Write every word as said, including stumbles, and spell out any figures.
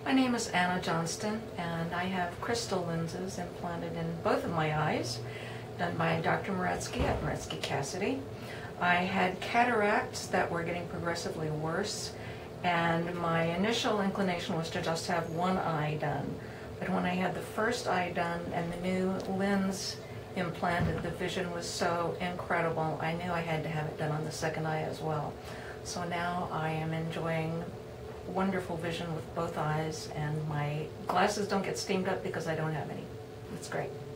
My name is Anna Johnston, and I have crystal lenses implanted in both of my eyes, done by Doctor Moratsky at Moratsky Cassidy. I had cataracts that were getting progressively worse, and my initial inclination was to just have one eye done. But when I had the first eye done and the new lens implanted, the vision was so incredible, I knew I had to have it done on the second eye as well. So now I am enjoying wonderful vision with both eyes, and my glasses don't get steamed up because I don't have any. It's great.